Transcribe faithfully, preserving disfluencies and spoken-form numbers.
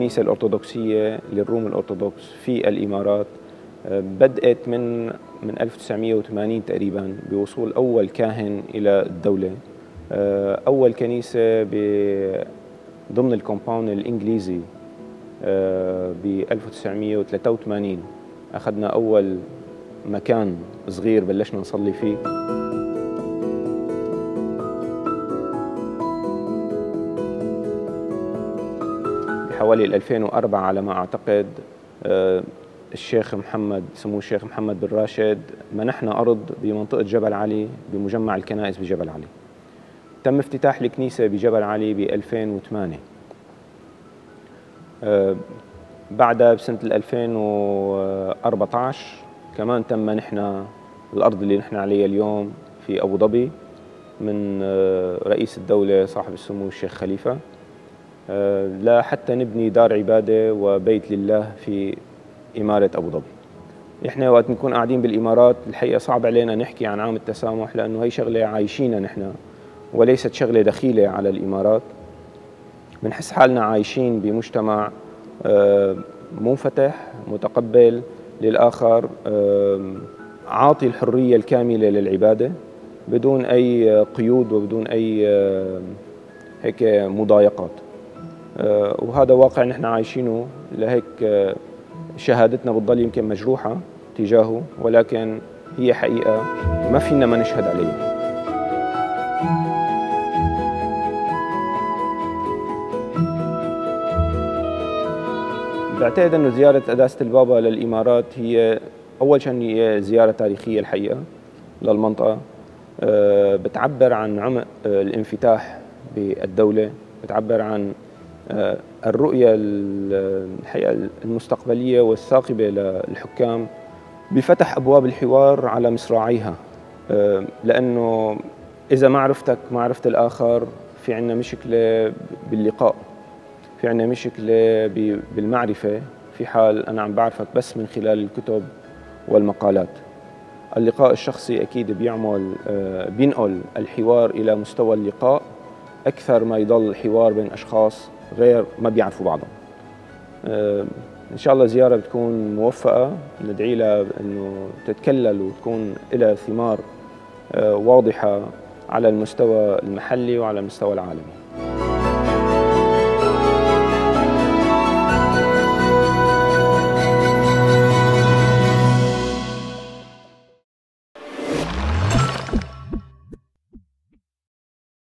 الكنيسة الأرثوذكسية للروم الأرثوذكس في الإمارات بدأت من من ألف وتسعمئة وثمانين تقريبا بوصول أول كاهن إلى الدولة. أول كنيسة ضمن الكومباوند الإنجليزي ب ألف وتسعمئة وثلاثة وثمانين أخذنا أول مكان صغير بلشنا نصلي فيه. بحوالي ألفين وأربعة على ما أعتقد الشيخ محمد سموه الشيخ محمد بن راشد منحنا أرض بمنطقة جبل علي بمجمع الكنائس بجبل علي. تم افتتاح الكنيسة بجبل علي ب ألفين وثمانية. بعدها بسنة ألفين وأربعة عشر كمان تم منحنا الأرض اللي نحن عليها اليوم في أبو ظبي من رئيس الدولة صاحب السمو الشيخ خليفة لحتى نبني دار عبادة وبيت لله في إمارة أبو ظبي. إحنا وقت نكون قاعدين بالإمارات الحقيقة صعب علينا نحكي عن عام التسامح لأنه هي شغلة عايشينها نحن وليست شغلة دخيلة على الإمارات. بنحس حالنا عايشين بمجتمع منفتح متقبل للآخر، عاطي الحرية الكاملة للعبادة بدون أي قيود وبدون أي هيك مضايقات، وهذا واقع نحن عايشينه. لهيك شهادتنا بتضل يمكن مجروحة تجاهه، ولكن هي حقيقة ما فينا ما نشهد عليها. بعتقد أنه زيارة قداسة البابا للإمارات هي أول شيء هي زيارة تاريخية الحقيقة للمنطقة، بتعبر عن عمق الانفتاح بالدولة، بتعبر عن الرؤية الحقيقة المستقبلية والثاقبة للحكام بفتح أبواب الحوار على مصراعيها، لأنه إذا ما عرفتك ما عرفت الآخر في عنا مشكلة باللقاء، في عنا مشكلة بالمعرفة في حال أنا عم بعرفك بس من خلال الكتب والمقالات. اللقاء الشخصي أكيد بيعمل بينقل الحوار إلى مستوى اللقاء أكثر ما يضل حوار بين أشخاص غير ما بيعرفوا بعضهم. إن شاء الله زيارة بتكون موفقة، ندعي لها إنه تتكلل وتكون لها ثمار واضحة على المستوى المحلي وعلى المستوى العالمي.